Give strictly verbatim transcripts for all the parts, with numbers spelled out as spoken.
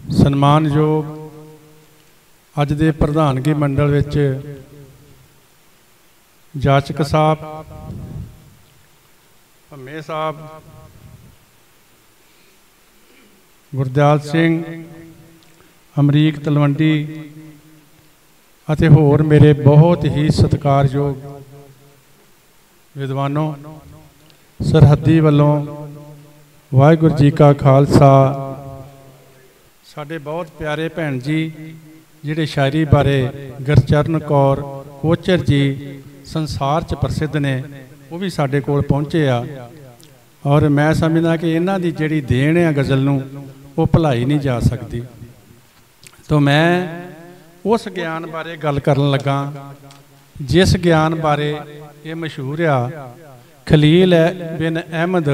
ਸਨਮਾਨਯੋਗ ਅੱਜ ਦੇ ਪ੍ਰਧਾਨਗੀ ਮੰਡਲ ਵਿੱਚ ਜਾਚਕ ਸਾਹਿਬ, ਭੰਮੇ ਸਾਹਿਬ, ਗੁਰਦਿਆਲ ਸਿੰਘ, ਅਮਰੀਕ ਤਲਵੰਡੀ ਅਤੇ ਹੋਰ ਮੇਰੇ ਬਹੁਤ ਹੀ ਸਤਿਕਾਰਯੋਗ ਵਿਦਵਾਨੋਂ, ਸਰਹੱਦੀ ਵੱਲੋਂ ਵਾਹਿਗੁਰੂ ਜੀ ਕਾ ਖਾਲਸਾ। ਸਾਡੇ ਬਹੁਤ ਪਿਆਰੇ ਭੈਣ ਜੀ ਜਿਹੜੇ ਸ਼ਾਇਰੀ ਬਾਰੇ ਗੁਰਚਰਨ ਕੌਰ ਕੋਚਰ ਜੀ ਸੰਸਾਰ 'ਚ ਪ੍ਰਸਿੱਧ ਨੇ, ਉਹ ਵੀ ਸਾਡੇ ਕੋਲ ਪਹੁੰਚੇ ਆ। ਔਰ ਮੈਂ ਸਮਝਦਾ ਕਿ ਇਹਨਾਂ ਦੀ ਜਿਹੜੀ ਦੇਣ ਆ ਗਜ਼ਲ ਨੂੰ, ਉਹ ਭੁਲਾਈ ਨਹੀਂ ਜਾ ਸਕਦੀ। ਤਾਂ ਮੈਂ ਉਸ ਗਿਆਨ ਬਾਰੇ ਗੱਲ ਕਰਨ ਲੱਗਾ ਜਿਸ ਗਿਆਨ ਬਾਰੇ ਇਹ ਮਸ਼ਹੂਰ ਆ। ਖਲੀਲ ਬਿਨ ਅਹਿਮਦ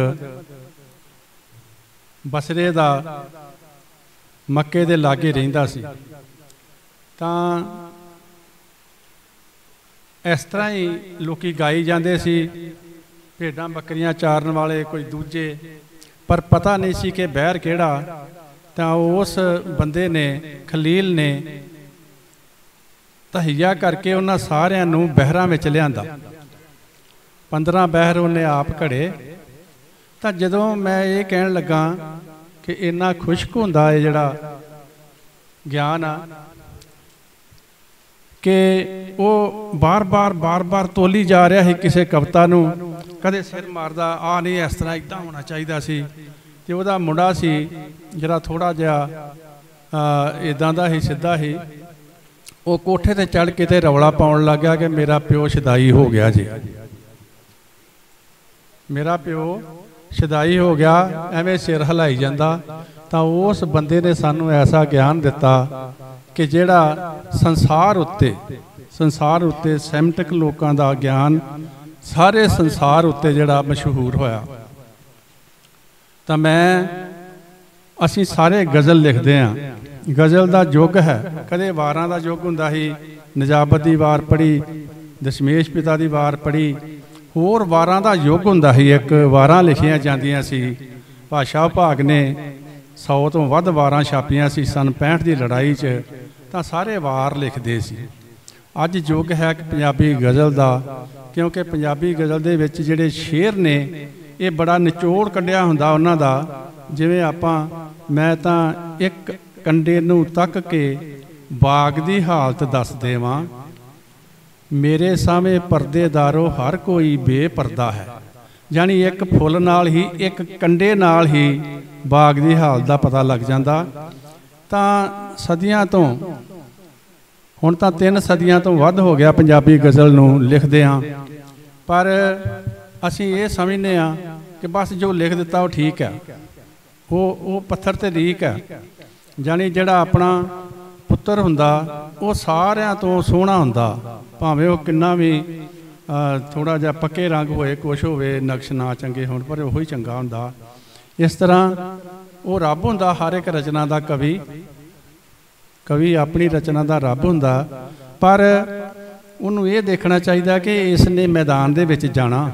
ਬਸਰੇ ਦਾ ਮੱਕੇ ਦੇ ਲਾਗੇ ਰਹਿੰਦਾ ਸੀ। ਤਾਂ ਇਸ ਤਰ੍ਹਾਂ ਹੀ ਲੋਕੀ ਗਾਈ ਜਾਂਦੇ ਸੀ, ਭੇਡਾਂ ਬੱਕਰੀਆਂ ਚਾਰਨ ਵਾਲੇ ਕੋਈ ਦੂਜੇ, ਪਰ ਪਤਾ ਨਹੀਂ ਸੀ ਕਿ ਬਹਿਰ ਕਿਹੜਾ। ਤਾਂ ਉਸ ਬੰਦੇ ਨੇ, ਖਲੀਲ ਨੇ ਤਹਈਆ ਕਰਕੇ ਉਹਨਾਂ ਸਾਰਿਆਂ ਨੂੰ ਬਹਿਰਾਂ ਵਿੱਚ ਲਿਆਂਦਾ। ਪੰਦਰਾਂ ਬਹਿਰ ਉਹਨੇ ਆਪ ਘੜੇ। ਤਾਂ ਜਦੋਂ ਮੈਂ ਇਹ ਕਹਿਣ ਲੱਗਾ ਕਿ ਇੰਨਾ ਖੁਸ਼ਕ ਹੁੰਦਾ ਹੈ ਜਿਹੜਾ ਗਿਆਨ ਆ, ਕਿ ਉਹ ਬਾਰ ਬਾਰ ਬਾਰ ਬਾਰ ਤੋਲੀ ਜਾ ਰਿਹਾ ਸੀ ਕਿਸੇ ਕਵਿਤਾ ਨੂੰ। ਕਦੇ ਸਿਰ ਮਾਰਦਾ, ਆ ਨਹੀਂ ਇਸ ਤਰ੍ਹਾਂ ਇੱਦਾਂ ਹੋਣਾ ਚਾਹੀਦਾ ਸੀ। ਅਤੇ ਉਹਦਾ ਮੁੰਡਾ ਸੀ ਜਿਹੜਾ ਥੋੜ੍ਹਾ ਜਿਹਾ ਇੱਦਾਂ ਦਾ ਹੀ, ਸਿੱਧਾ ਹੀ, ਉਹ ਕੋਠੇ 'ਤੇ ਚੜ੍ਹ ਕੇ ਤੇ ਰੌਲਾ ਪਾਉਣ ਲੱਗ ਗਿਆ ਕਿ ਮੇਰਾ ਪਿਓ ਸ਼ਦਾਈ ਹੋ ਗਿਆ ਜੀ, ਮੇਰਾ ਪਿਓ ਸ਼ਦਾਈ ਹੋ ਗਿਆ। ਐਵੇਂ ਸਿਰ ਹਿਲਾਈ ਜਾਂਦਾ। ਤਾਂ ਉਸ ਬੰਦੇ ਨੇ ਸਾਨੂੰ ਐਸਾ ਗਿਆਨ ਦਿੱਤਾ ਕਿ ਜਿਹੜਾ ਸੰਸਾਰ ਉੱਤੇ ਸੰਸਾਰ ਉੱਤੇ ਸੈਮਟਿਕ ਲੋਕਾਂ ਦਾ ਗਿਆਨ ਸਾਰੇ ਸੰਸਾਰ ਉੱਤੇ ਜਿਹੜਾ ਮਸ਼ਹੂਰ ਹੋਇਆ। ਤਾਂ ਮੈਂ ਅਸੀਂ ਸਾਰੇ ਗਜ਼ਲ ਲਿਖਦੇ ਹਾਂ। ਗਜ਼ਲ ਦਾ ਯੁੱਗ ਹੈ। ਕਦੇ ਵਾਰਾਂ ਦਾ ਯੁੱਗ ਹੁੰਦਾ ਸੀ, ਨਜਾਬਤ ਦੀ ਵਾਰ ਪੜ੍ਹੀ, ਦਸ਼ਮੇਸ਼ ਪਿਤਾ ਦੀ ਵਾਰ ਪੜ੍ਹੀ, ਹੋਰ ਵਾਰਾਂ ਦਾ ਯੁੱਗ ਹੁੰਦਾ ਸੀ। ਇੱਕ ਵਾਰਾਂ ਲਿਖੀਆਂ ਜਾਂਦੀਆਂ ਸੀ। ਭਾਸ਼ਾ ਵਿਭਾਗ ਨੇ ਸੌ ਤੋਂ ਵੱਧ ਵਾਰਾਂ ਛਾਪੀਆਂ ਸੀ ਸੰਨ ਪੈਂਹਠ ਦੀ ਲੜਾਈ 'ਚ। ਤਾਂ ਸਾਰੇ ਵਾਰ ਲਿਖਦੇ ਸੀ। ਅੱਜ ਯੁੱਗ ਹੈ ਕਿ ਪੰਜਾਬੀ ਗਜ਼ਲ ਦਾ, ਕਿਉਂਕਿ ਪੰਜਾਬੀ ਗਜ਼ਲ ਦੇ ਵਿੱਚ ਜਿਹੜੇ ਸ਼ੇਰ ਨੇ, ਇਹ ਬੜਾ ਨਿਚੋੜ ਕੱਢਿਆ ਹੁੰਦਾ ਉਹਨਾਂ ਦਾ। ਜਿਵੇਂ ਆਪਾਂ, ਮੈਂ ਤਾਂ ਇੱਕ ਕੰਡੇ ਨੂੰ ਤੱਕ ਕੇ ਬਾਗ ਦੀ ਹਾਲਤ ਦੱਸ ਦੇਵਾਂ, ਮੇਰੇ ਸਾਹਮਣੇ ਪਰਦੇਦਾਰੋ ਹਰ ਕੋਈ ਬੇਪਰਦਾ ਹੈ। ਯਾਨੀ ਇੱਕ ਫੁੱਲ ਨਾਲ ਹੀ, ਇੱਕ ਕੰਡੇ ਨਾਲ ਹੀ ਬਾਗ ਦੀ ਹਾਲਤ ਦਾ ਪਤਾ ਲੱਗ ਜਾਂਦਾ। ਤਾਂ ਸਦੀਆਂ ਤੋਂ, ਹੁਣ ਤਾਂ ਤਿੰਨ ਸਦੀਆਂ ਤੋਂ ਵੱਧ ਹੋ ਗਿਆ ਪੰਜਾਬੀ ਗਜ਼ਲ ਨੂੰ ਲਿਖਦੇ ਹਾਂ। ਪਰ ਅਸੀਂ ਇਹ ਸਮਝਦੇ ਹਾਂ ਕਿ ਬਸ ਜੋ ਲਿਖ ਦਿੱਤਾ ਉਹ ਠੀਕ ਹੈ, ਉਹ ਉਹ ਪੱਥਰ 'ਤੇ ਰੀਕ ਹੈ। ਯਾਨੀ ਜਿਹੜਾ ਆਪਣਾ ਪੁੱਤਰ ਹੁੰਦਾ ਉਹ ਸਾਰਿਆਂ ਤੋਂ ਸੋਹਣਾ ਹੁੰਦਾ, ਭਾਵੇਂ ਉਹ ਕਿੰਨਾ ਵੀ ਥੋੜ੍ਹਾ ਜਿਹਾ ਪੱਕੇ ਰੰਗ ਹੋਏ, ਕੁਛ ਹੋਵੇ, ਨਕਸ਼ ਨਾ ਚੰਗੇ ਹੋਣ, ਪਰ ਉਹੀ ਚੰਗਾ ਹੁੰਦਾ। ਇਸ ਤਰ੍ਹਾਂ ਉਹ ਰੱਬ ਹੁੰਦਾ, ਹਰ ਇੱਕ ਰਚਨਾ ਦਾ ਕਵੀ ਕਵੀ ਆਪਣੀ ਰਚਨਾ ਦਾ ਰੱਬ ਹੁੰਦਾ। ਪਰ ਉਹਨੂੰ ਇਹ ਦੇਖਣਾ ਚਾਹੀਦਾ ਕਿ ਇਸ ਨੇ ਮੈਦਾਨ ਦੇ ਵਿੱਚ ਜਾਣਾ,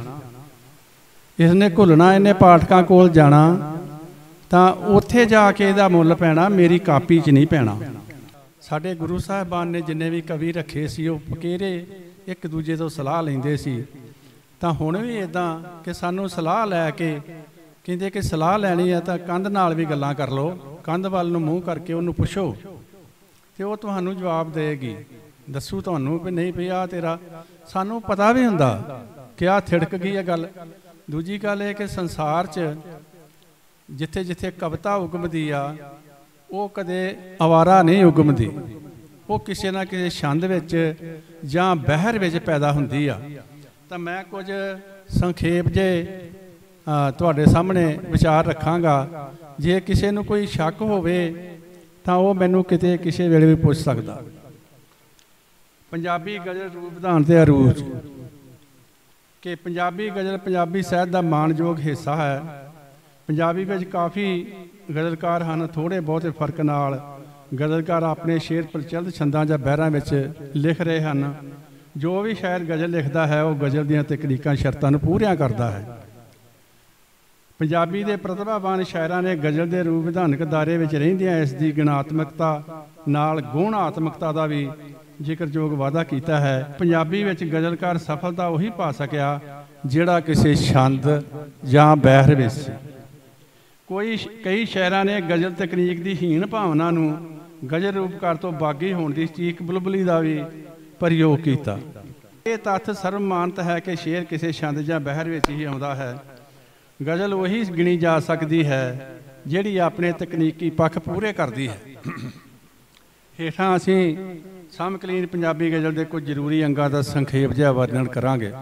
ਇਸ ਨੇ ਘੁਲਣਾ, ਇਹਨੇ ਪਾਠਕਾਂ ਕੋਲ ਜਾਣਾ, ਤਾਂ ਉੱਥੇ ਜਾ ਕੇ ਇਹਦਾ ਮੁੱਲ ਪੈਣਾ, ਮੇਰੀ ਕਾਪੀ 'ਚ ਨਹੀਂ ਪੈਣਾ। ਸਾਡੇ ਗੁਰੂ ਸਾਹਿਬਾਨ ਨੇ ਜਿੰਨੇ ਵੀ ਕਵੀ ਰੱਖੇ ਸੀ, ਉਹ ਪਕੇਰੇ ਇੱਕ ਦੂਜੇ ਤੋਂ ਸਲਾਹ ਲੈਂਦੇ ਸੀ। ਤਾਂ ਹੁਣ ਵੀ ਇੱਦਾਂ ਕਿ ਸਾਨੂੰ ਸਲਾਹ ਲੈ ਕੇ ਕਹਿੰਦੇ ਕਿ ਸਲਾਹ ਲੈਣੀ ਹੈ ਤਾਂ ਕੰਧ ਨਾਲ ਵੀ ਗੱਲਾਂ ਕਰ ਲਓ, ਕੰਧ ਵੱਲ ਨੂੰ ਮੂੰਹ ਕਰਕੇ ਉਹਨੂੰ ਪੁੱਛੋ ਅਤੇ ਉਹ ਤੁਹਾਨੂੰ ਜਵਾਬ ਦੇਗੀ, ਦੱਸੂ ਤੁਹਾਨੂੰ ਵੀ ਨਹੀਂ ਭਈ ਆਹ ਤੇਰਾ। ਸਾਨੂੰ ਪਤਾ ਵੀ ਹੁੰਦਾ ਕਿ ਆਹ ਥਿੜਕ ਗਈ ਹੈ ਗੱਲ। ਦੂਜੀ ਗੱਲ ਇਹ ਕਿ ਸੰਸਾਰ 'ਚ ਜਿੱਥੇ ਜਿੱਥੇ ਕਵਿਤਾ ਉਗਮਦੀ ਆ, ਉਹ ਕਦੇ ਅਵਾਰਾ ਨਹੀਂ ਉਗਮਦੀ, ਉਹ ਕਿਸੇ ਨਾ ਕਿਸੇ ਛੰਦ ਵਿੱਚ ਜਾਂ ਬਹਿਰ ਵਿੱਚ ਪੈਦਾ ਹੁੰਦੀ ਆ। ਤਾਂ ਮੈਂ ਕੁਝ ਸੰਖੇਪ ਜੇ ਤੁਹਾਡੇ ਸਾਹਮਣੇ ਵਿਚਾਰ ਰੱਖਾਂਗਾ। ਜੇ ਕਿਸੇ ਨੂੰ ਕੋਈ ਸ਼ੱਕ ਹੋਵੇ ਤਾਂ ਉਹ ਮੈਨੂੰ ਕਿਤੇ ਕਿਸੇ ਵੇਲੇ ਵੀ ਪੁੱਛ ਸਕਦਾ। ਪੰਜਾਬੀ ਗਜ਼ਲ ਰੂਪ ਵਿਧਾਨ ਅਤੇ ਅਰੂਜ, ਕਿ ਪੰਜਾਬੀ ਗਜ਼ਲ ਪੰਜਾਬੀ ਸਾਹਿਤ ਦਾ ਮਾਣਯੋਗ ਹਿੱਸਾ ਹੈ। ਪੰਜਾਬੀ ਵਿੱਚ ਕਾਫੀ ਗਜ਼ਲਕਾਰ ਹਨ, ਥੋੜ੍ਹੇ ਬਹੁਤੇ ਫਰਕ ਨਾਲ ਗਜ਼ਲਕਾਰ ਆਪਣੇ ਸ਼ੇਰ ਪ੍ਰਚਲਿਤ ਛੰਦਾਂ ਜਾਂ ਬਹਿਰਾਂ ਵਿੱਚ ਲਿਖ ਰਹੇ ਹਨ। ਜੋ ਵੀ ਸ਼ਾਇਰ ਗਜ਼ਲ ਲਿਖਦਾ ਹੈ ਉਹ ਗਜ਼ਲ ਦੀਆਂ ਤਕਨੀਕਾਂ, ਸ਼ਰਤਾਂ ਨੂੰ ਪੂਰੀਆਂ ਕਰਦਾ ਹੈ। ਪੰਜਾਬੀ ਦੇ ਪ੍ਰਤਿਭਾਵਾਨ ਸ਼ਾਇਰਾਂ ਨੇ ਗਜ਼ਲ ਦੇ ਰੂਪ ਵਿਧਾਨਕ ਦਾਇਰੇ ਵਿੱਚ ਰਹਿੰਦਿਆਂ ਇਸ ਦੀ ਗੁਣਾਤਮਕਤਾ ਨਾਲ ਗੁਣਾਤਮਕਤਾ ਦਾ ਵੀ ਜ਼ਿਕਰਯੋਗ ਵਾਅਦਾ ਕੀਤਾ ਹੈ। ਪੰਜਾਬੀ ਵਿੱਚ ਗਜ਼ਲਕਾਰ ਸਫਲਤਾ ਉਹੀ ਪਾ ਸਕਿਆ ਜਿਹੜਾ ਕਿਸੇ ਛੰਦ ਜਾਂ ਬਹਿਰ ਵਿੱਚ ਸੀ। ਕੋਈ ਕਈ ਸ਼ਾਇਰਾਂ ਨੇ ਗਜ਼ਲ ਤਕਨੀਕ ਦੀ ਹੀਣ ਭਾਵਨਾ ਨੂੰ ਗਜ਼ਲ ਰੂਪਕਾਰ ਤੋਂ ਬਾਗੀ ਹੋਣ ਦੀ ਚੀਕ ਬੁਲਬੁਲੀ ਦਾ ਵੀ ਪ੍ਰਯੋਗ ਕੀਤਾ। ਇਹ ਤੱਥ ਸਰਵਮਾਨਤ ਹੈ ਕਿ ਸ਼ੇਰ ਕਿਸੇ ਛੰਦ ਜਾਂ ਬਹਿਰ ਵਿੱਚ ਹੀ ਆਉਂਦਾ ਹੈ। ਗਜ਼ਲ ਉਹੀ ਗਿਣੀ ਜਾ ਸਕਦੀ ਹੈ ਜਿਹੜੀ ਆਪਣੇ ਤਕਨੀਕੀ ਪੱਖ ਪੂਰੇ ਕਰਦੀ ਹੈ। ਹੇਠਾਂ ਅਸੀਂ ਸਮਕਾਲੀਨ ਪੰਜਾਬੀ ਗਜ਼ਲ ਦੇ ਕੁਝ ਜ਼ਰੂਰੀ ਅੰਗਾਂ ਦਾ ਸੰਖੇਪ ਜਿਹਾ ਵਰਣਨ ਕਰਾਂਗੇ।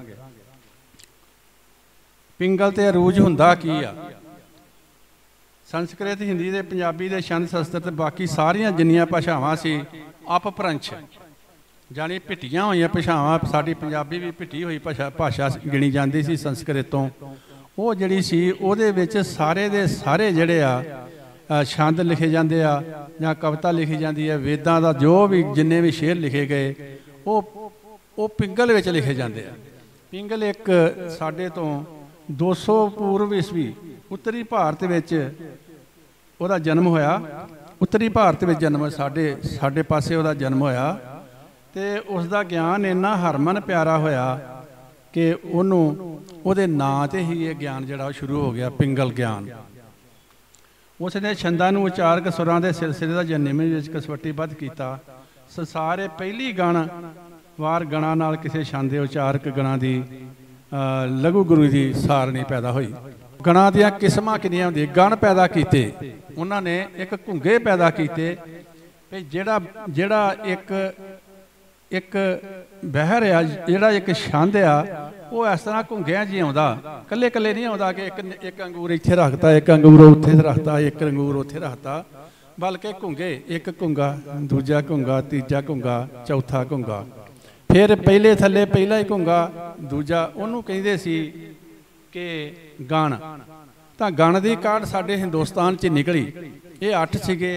ਪਿੰਗਲ ਤੇ ਅਰੂਜ ਹੁੰਦਾ ਕੀ ਆ? ਸੰਸਕ੍ਰਿਤ, ਹਿੰਦੀ ਤੇ ਪੰਜਾਬੀ ਦੇ ਛੰਦ ਸ਼ਸਤਰ ਤੇ ਬਾਕੀ ਸਾਰੀਆਂ ਜਿੰਨੀਆਂ ਭਾਸ਼ਾਵਾਂ ਸੀ ਅਪਭ੍ਰੰਸ਼ ਜਾਣੀ ਭਿੱਟੀਆਂ ਹੋਈਆਂ ਭਾਸ਼ਾਵਾਂ। ਸਾਡੀ ਪੰਜਾਬੀ ਵੀ ਭਿੱਟੀ ਹੋਈ ਭਾਸ਼ਾ ਭਾਸ਼ਾ ਗਿਣੀ ਜਾਂਦੀ ਸੀ ਸੰਸਕ੍ਰਿਤ ਤੋਂ। ਉਹ ਜਿਹੜੀ ਸੀ ਉਹਦੇ ਵਿੱਚ ਸਾਰੇ ਦੇ ਸਾਰੇ ਜਿਹੜੇ ਆ ਛੰਦ ਲਿਖੇ ਜਾਂਦੇ ਆ ਜਾਂ ਕਵਿਤਾ ਲਿਖੀ ਜਾਂਦੀ ਹੈ। ਵੇਦਾਂ ਦਾ ਜੋ ਵੀ ਜਿੰਨੇ ਵੀ ਸ਼ੇਰ ਲਿਖੇ ਗਏ ਉਹ ਉਹ ਪਿੰਗਲ ਵਿੱਚ ਲਿਖੇ ਜਾਂਦੇ ਆ। ਪਿੰਗਲ ਇੱਕ ਸਾਡੇ ਤੋਂ ਦੋ ਸੌ ਪੂਰਵ ਈਸਵੀ ਉੱਤਰੀ ਭਾਰਤ ਵਿੱਚ ਉਹਦਾ ਜਨਮ ਹੋਇਆ। ਉੱਤਰੀ ਭਾਰਤ ਵਿੱਚ ਜਨਮ ਸਾਡੇ ਸਾਡੇ ਪਾਸੇ ਉਹਦਾ ਜਨਮ ਹੋਇਆ ਅਤੇ ਉਸ ਦਾ ਗਿਆਨ ਇੰਨਾ ਹਰਮਨ ਪਿਆਰਾ ਹੋਇਆ ਕਿ ਉਹਨੂੰ ਉਹਦੇ ਨਾਂ 'ਤੇ ਹੀ ਇਹ ਗਿਆਨ ਜਿਹੜਾ ਉਹ ਸ਼ੁਰੂ ਹੋ ਗਿਆ, ਪਿੰਗਲ ਗਿਆਨ। ਉਸ ਨੇ ਛੰਦਾਂ ਨੂੰ ਉਚਾਰਕ ਸੁਰਾਂ ਦੇ ਸਿਲਸਿਲੇ ਦਾ ਜਨਮ ਵਿੱਚ ਕਸਵੱਟੀਬੱਧ ਕੀਤਾ। ਸੰਸਾਰ ਇਹ ਪਹਿਲੀ ਗਣ ਵਾਰ ਗਣਾਂ ਨਾਲ ਕਿਸੇ ਛੰਦ ਦੇ ਉਚਾਰਕ ਗਣਾਂ ਦੀ ਲਘੂ ਗੁਰੂ ਦੀ ਸਾਰਣੀ ਪੈਦਾ ਹੋਈ। ਗਣਾਂ ਦੀਆਂ ਕਿਸਮਾਂ ਕਿੰਨੀਆਂ ਹੁੰਦੀਆਂ? ਗਣ ਪੈਦਾ ਕੀਤੇ ਉਹਨਾਂ ਨੇ, ਇੱਕ ਘੁੰਗੇ ਪੈਦਾ ਕੀਤੇ ਵੀ ਜਿਹੜਾ ਜਿਹੜਾ ਇੱਕ ਇੱਕ ਬਹਿਰ ਆ, ਜਿਹੜਾ ਇੱਕ ਛੰਦ ਆ ਉਹ ਇਸ ਤਰ੍ਹਾਂ ਘੁੰਗਿਆਂ ਜੀ ਆਉਂਦਾ, ਇਕੱਲੇ ਇਕੱਲੇ ਨਹੀਂ ਆਉਂਦਾ ਕਿ ਇੱਕ ਇੱਕ ਅੰਗੂਰ ਇੱਥੇ ਰੱਖਤਾ, ਇੱਕ ਅੰਗੂਰ ਉੱਥੇ ਰੱਖਤਾ, ਇੱਕ ਅੰਗੂਰ ਉੱਥੇ ਰੱਖਤਾ, ਬਲਕਿ ਘੁੰਗੇ, ਇੱਕ ਘੁੰਗਾ, ਦੂਜਾ ਘੁੰਗਾ, ਤੀਜਾ ਘੁੰਗਾ, ਚੌਥਾ ਘੁੰਗਾ, ਫਿਰ ਪਹਿਲੇ ਥੱਲੇ ਪਹਿਲਾ ਹੀ ਘੁੰਗਾ, ਦੂਜਾ। ਉਹਨੂੰ ਕਹਿੰਦੇ ਸੀ ਕਿ ਗਣ। ਤਾਂ ਗਣ ਦੀ ਕਾਢ ਸਾਡੇ ਹਿੰਦੁਸਤਾਨ 'ਚ ਨਿਕਲੀ। ਇਹ ਅੱਠ ਸੀਗੇ।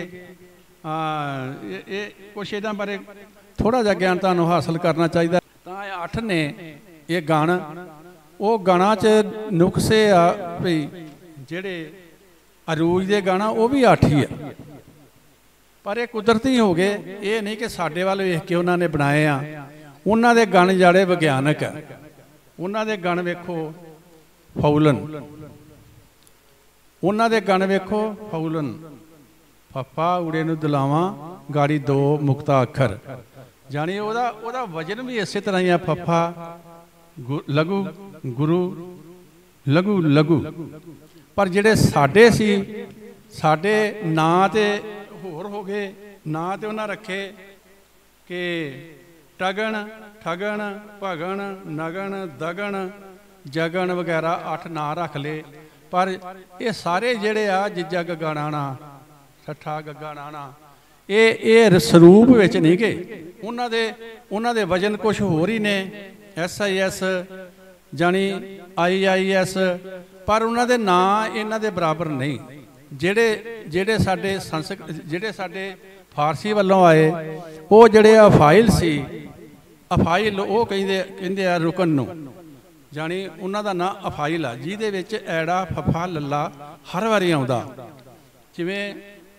ਇਹ ਕੁਛ ਇਹਨਾਂ ਬਾਰੇ ਥੋੜ੍ਹਾ ਜਿਹਾ ਗਿਆਨ ਤੁਹਾਨੂੰ ਹਾਸਲ ਕਰਨਾ ਚਾਹੀਦਾ। ਤਾਂ ਇਹ ਅੱਠ ਨੇ ਇਹ ਗਣ। ਉਹ ਗਣਾਂ 'ਚ ਨੁਕਸੇ ਆ ਵੀ ਜਿਹੜੇ ਅਰੂਜ ਦੇ ਗਾਣਾ ਉਹ ਵੀ ਅੱਠ ਹੀ ਆ, ਪਰ ਇਹ ਕੁਦਰਤੀ ਹੋ ਗਏ। ਇਹ ਨਹੀਂ ਕਿ ਸਾਡੇ ਵੱਲ ਵੇਖ ਕੇ ਉਹਨਾਂ ਨੇ ਬਣਾਏ ਆ। ਉਹਨਾਂ ਦੇ ਗਣ ਜਿਹੜੇ ਵਿਗਿਆਨਕ ਆ। ਉਹਨਾਂ ਦੇ ਗਣ ਵੇਖੋ ਫੌਲਨ, ਉਹਨਾਂ ਦੇ ਗਣ ਵੇਖੋ ਫੌਲਨ, ਫੱਫਾ ਊੜੇ ਨੂੰ ਦੁਲਾਵਾਂ ਗਾੜੀ ਦੋ ਮੁਕਤਾ ਅੱਖਰ, ਜਾਣੀ ਉਹਦਾ ਉਹਦਾ ਵਜਨ ਵੀ ਇਸੇ ਤਰ੍ਹਾਂ ਹੀ ਆ। ਫੱਫਾ ਲਘੂ ਗੁਰੂ ਲਘੂ ਲਘੂ। ਪਰ ਜਿਹੜੇ ਸਾਡੇ ਸੀ, ਸਾਡੇ ਨਾਂ ਤੇ ਹੋਰ ਹੋ ਗਏ। ਨਾਂ ਤੇ ਉਹਨਾਂ ਰੱਖੇ ਕਿ ਟਗਣ, ਠਗਣ, ਭਗਣ, ਨਗਣ, ਦਗਣ, ਜਗਣ ਵਗੈਰਾ ਅੱਠ ਨਾਂ ਰੱਖ ਲਏ। ਪਰ ਇਹ ਸਾਰੇ ਜਿਹੜੇ ਆ ਜਿੱਜਾ ਗੱਗਾ ਨਾਣਾ, ਠੱਠਾ ਗੱਗਾ ਨਾਣਾ, ਇਹ ਇਹ ਸਰੂਪ ਵਿੱਚ ਨਹੀਂ ਗਏ। ਉਹਨਾਂ ਦੇ ਉਹਨਾਂ ਦੇ ਵਜਨ ਕੁਛ ਹੋਰ ਹੀ ਨੇ, ਐਸ ਆਈ ਐਸ ਜਾਣੀ ਆਈ ਆਈ ਐਸ, ਪਰ ਉਹਨਾਂ ਦੇ ਨਾਂ ਇਹਨਾਂ ਦੇ ਬਰਾਬਰ ਨਹੀਂ। ਜਿਹੜੇ ਜਿਹੜੇ ਸਾਡੇ ਸੰਸਕ ਜਿਹੜੇ ਸਾਡੇ ਫਾਰਸੀ ਵੱਲੋਂ ਆਏ ਉਹ ਜਿਹੜੇ ਅਫਾਈਲ ਸੀ, ਅਫਾਈਲ ਉਹ ਕਹਿੰਦੇ ਕਹਿੰਦੇ ਆ ਰੁਕਨ ਨੂੰ, ਜਾਣੀ ਉਹਨਾਂ ਦਾ ਨਾਂ ਅਫਾਈਲ ਆ, ਜਿਹਦੇ ਵਿੱਚ ਐੜਾ ਫਫਾ ਲੱਲਾ ਹਰ ਵਾਰੀ ਆਉਂਦਾ। ਜਿਵੇਂ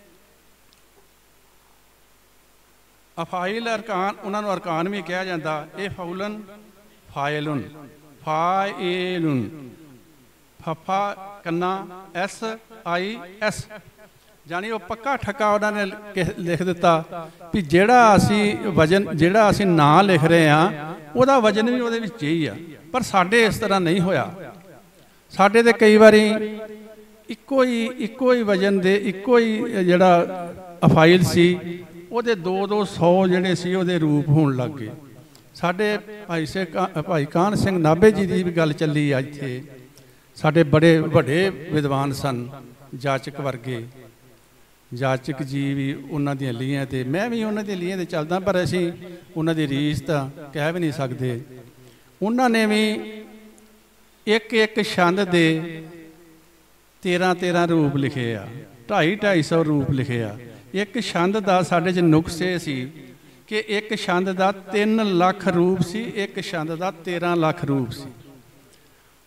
ਅਫਾਈਲ ਅਰਕਾਨ, ਉਹਨਾਂ ਨੂੰ ਅਰਕਾਨ ਵੀ ਕਿਹਾ ਜਾਂਦਾ। ਇਹ ਫੌਲਨ, ਫਾਇਲੁਨ, ਫਾਇਲੁਨ, ਫਫਾ ਕੰਨਾ ਐਸ ਆਈ ਐਸ, ਜਾਣੀ ਉਹ ਪੱਕਾ ਠੱਕਾ ਉਹਨਾਂ ਨੇ ਲਿਖ ਦਿੱਤਾ ਵੀ ਜਿਹੜਾ ਅਸੀਂ ਵਜਨ, ਜਿਹੜਾ ਅਸੀਂ ਨਾਂ ਲਿਖ ਰਹੇ ਹਾਂ ਉਹਦਾ ਵਜਨ ਵੀ ਉਹਦੇ ਵਿੱਚ ਹੀ ਆ। ਪਰ ਸਾਡੇ ਇਸ ਤਰ੍ਹਾਂ ਨਹੀਂ ਹੋਇਆ। ਸਾਡੇ ਤੇ ਕਈ ਵਾਰੀ ਇੱਕੋ ਹੀ ਇੱਕੋ ਹੀ ਵਜਨ ਦੇ ਇੱਕੋ ਹੀ ਜਿਹੜਾ ਅਫਾਈਲ ਸੀ ਉਹਦੇ ਦੋ ਦੋ ਸੌ ਜਿਹੜੇ ਸੀ ਉਹਦੇ ਰੂਪ ਹੋਣ ਲੱਗ ਗਏ। ਸਾਡੇ ਭਾਈ ਸੇ ਭਾਈ ਕਾਹਨ ਸਿੰਘ ਨਾਭੇ ਜੀ ਦੀ ਵੀ ਗੱਲ ਚੱਲੀ ਆ ਇੱਥੇ। ਸਾਡੇ ਬੜੇ ਵੱਡੇ ਵਿਦਵਾਨ ਸਨ, ਜਾਚਕ ਵਰਗੇ। ਜਾਚਕ ਜੀ ਵੀ ਉਹਨਾਂ ਦੀਆਂ ਲੀਹਾਂ ਤੇ, ਮੈਂ ਵੀ ਉਹਨਾਂ ਦੀਆਂ ਲੀਹਾਂ ਤੇ ਚੱਲਦਾ, ਪਰ ਅਸੀਂ ਉਹਨਾਂ ਦੀ ਰੀਸ ਤਾਂ ਕਹਿ ਵੀ ਨਹੀਂ ਸਕਦੇ। ਉਹਨਾਂ ਨੇ ਵੀ ਇੱਕ ਇੱਕ ਛੰਦ ਦੇ ਤੇਰਾਂ ਤੇਰਾਂ ਰੂਪ ਲਿਖੇ ਆ, ਢਾਈ ਢਾਈ ਸੌ ਰੂਪ ਲਿਖੇ ਆ। ਇੱਕ ਛੰਦ ਦਾ ਸਾਡੇ 'ਚ ਨੁਕਸੇ ਸੀ ਕਿ ਇੱਕ ਛੰਦ ਦਾ ਤਿੰਨ ਲੱਖ ਰੂਪ ਸੀ, ਇੱਕ ਛੰਦ ਦਾ ਤੇਰਾਂ ਲੱਖ ਰੂਪ ਸੀ।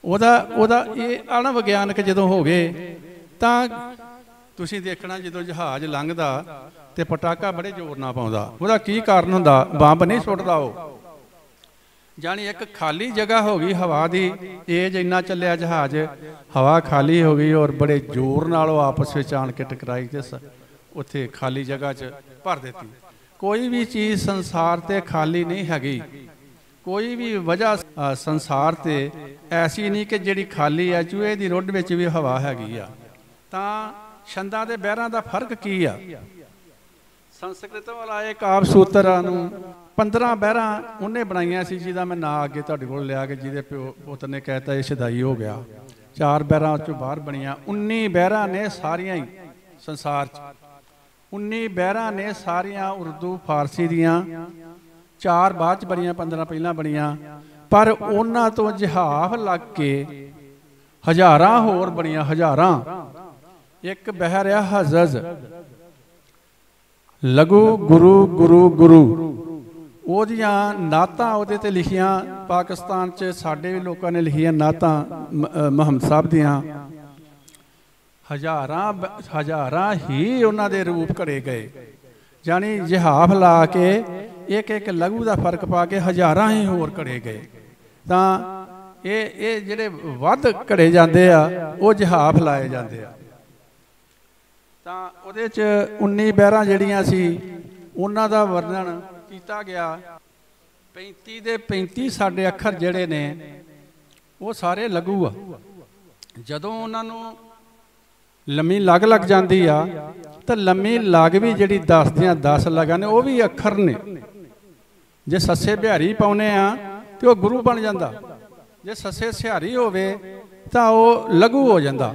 ਉਹਦਾ ਉਹਦਾ ਇਹ ਅਣਵਿਗਿਆਨਕ ਜਦੋਂ ਹੋ ਗਏ ਤਾਂ ਤੁਸੀਂ ਦੇਖਣਾ ਜਦੋਂ ਜਹਾਜ਼ ਲੰਘਦਾ ਤੇ ਪਟਾਕਾ ਬੜੇ ਜ਼ੋਰ ਨਾਲ ਪਾਉਂਦਾ। ਉਹਦਾ ਕੀ ਕਾਰਨ ਹੁੰਦਾ? ਬੰਬ ਨਹੀਂ ਸੁੱਟਦਾ ਉਹ। ਜਾਣੀ ਇੱਕ ਖਾਲੀ ਜਗ੍ਹਾ ਹੋ ਗਈ ਹਵਾ ਦੀ, ਤੇਜ਼ ਇੰਨਾ ਚੱਲਿਆ ਜਹਾਜ਼, ਹਵਾ ਖਾਲੀ ਹੋ ਗਈ ਔਰ ਬੜੇ ਜ਼ੋਰ ਨਾਲ ਉਹ ਆਪਸ ਵਿੱਚ ਆਣ ਕੇ ਟਕਰਾਈ ਤੇ ਉੱਥੇ ਖਾਲੀ ਜਗ੍ਹਾ 'ਚ ਭਰ ਦਿੱਤੀ। ਕੋਈ ਵੀ ਚੀਜ਼ ਸੰਸਾਰ ਤੇ ਖਾਲੀ ਨਹੀਂ ਹੈਗੀ। ਕੋਈ ਵੀ ਵਜ੍ਹਾ ਸੰਸਾਰ ਤੇ ਐਸੀ ਨਹੀਂ ਕਿ ਜਿਹੜੀ ਖਾਲੀ ਆ। ਚੂਹੇ ਦੀ ਰੁੱਡ ਵਿੱਚ ਵੀ ਹਵਾ ਹੈਗੀ ਆ। ਤਾਂ ਛੰਦਾਂ ਦੇ ਬਹਿਰਾਂ ਦਾ ਫਰਕ ਕੀ ਆ? ਸੰਸਕ੍ਰਿਤ ਵਾਲਾ ਇਹ ਕਾਵਿ ਸੂਤਰਾਂ ਨੂੰ ਪੰਦਰਾਂ ਬਹਿਰਾਂ ਉਹਨੇ ਬਣਾਈਆਂ ਸੀ, ਜਿਹਦਾ ਮੈਂ ਨਾਂ ਅੱਗੇ ਤੁਹਾਡੇ ਕੋਲ ਲਿਆ ਕਿ ਜਿਹਦੇ ਪਿਓ ਪੁੱਤ ਨੇ ਕਹਿਤਾ ਇਹ ਸ਼ਦਾਈ ਹੋ ਗਿਆ। ਚਾਰ ਬਹਿਰਾਂ ਚੋਂ ਬਾਹਰ ਬਣੀਆਂ। ਉੱਨੀ ਬਹਿਰਾਂ ਨੇ ਸਾਰੀਆਂ ਹੀ ਸੰਸਾਰ 'ਚ, ਉੱਨੀ ਬਹਿਰਾਂ ਨੇ ਸਾਰੀਆਂ ਉਰਦੂ ਫਾਰਸੀ ਦੀਆਂ। ਚਾਰ ਬਾਅਦ 'ਚ ਬਣੀਆਂ, ਪੰਦਰਾਂ ਪਹਿਲਾਂ ਬਣੀਆਂ। ਪਰ ਉਹਨਾਂ ਤੋਂ ਜਹਾਫ ਲੱਗ ਕੇ ਹਜ਼ਾਰਾਂ ਹੋਰ ਬਣੀਆਂ, ਹਜ਼ਾਰਾਂ। ਇੱਕ ਬਹਿਰ ਆ ਹਜ਼ਜ਼, ਲਘੂ ਗੁਰੂ ਗੁਰੂ ਗੁਰੂ, ਉਹਦੀਆਂ ਨਾਤਾਂ ਉਹਦੇ ਤੇ ਲਿਖੀਆਂ। ਪਾਕਿਸਤਾਨ 'ਚ ਸਾਡੇ ਵੀ ਲੋਕਾਂ ਨੇ ਲਿਖੀਆਂ ਨਾਤਾਂ ਮੁਹੰਮਦ ਸਾਹਿਬ ਦੀਆਂ। ਹਜ਼ਾਰਾਂ ਹਜ਼ਾਰਾਂ ਹੀ ਉਹਨਾਂ ਦੇ ਰੂਪ ਘੜੇ ਗਏ। ਜਾਣੀ ਜਹਾਫ ਲਾ ਕੇ ਇੱਕ ਇੱਕ ਲਘੂ ਦਾ ਫਰਕ ਪਾ ਕੇ ਹਜ਼ਾਰਾਂ ਹੀ ਹੋਰ ਘੜੇ ਗਏ। ਤਾਂ ਇਹ ਇਹ ਜਿਹੜੇ ਵੱਧ ਘੜੇ ਜਾਂਦੇ ਆ ਉਹ ਜਹਾਫ ਲਾਏ ਜਾਂਦੇ ਆ। ਤਾਂ ਉਹਦੇ 'ਚ ਉੱਨੀ ਬਹਿਰਾਂ ਜਿਹੜੀਆਂ ਸੀ ਉਹਨਾਂ ਦਾ ਵਰਣਨ ਕੀਤਾ ਗਿਆ। ਪੈਂਤੀ ਦੇ ਪੈਂਤੀ ਸਾਡੇ ਅੱਖਰ ਜਿਹੜੇ ਨੇ ਉਹ ਸਾਰੇ ਲਘੂ ਆ। ਜਦੋਂ ਉਹਨਾਂ ਨੂੰ ਲੰਮੀ ਲੱਗ ਲੱਗ ਜਾਂਦੀ ਆ ਤਾਂ ਲੰਮੀ ਲੱਗ ਵੀ ਜਿਹੜੀ ਦਸ ਦੀਆਂ ਦਸ ਲਗਾਂ ਨੇ ਉਹ ਵੀ ਅੱਖਰ ਨੇ। ਜੇ ਸੱਸੇ ਬਿਹਾਰੀ ਪਾਉਨੇ ਆ ਤੇ ਉਹ ਗੁਰੂ ਬਣ ਜਾਂਦਾ। ਜੇ ਸੱਸੇ ਸਿਹਾਰੀ ਹੋਵੇ ਤਾਂ ਉਹ ਲਘੂ ਹੋ ਜਾਂਦਾ।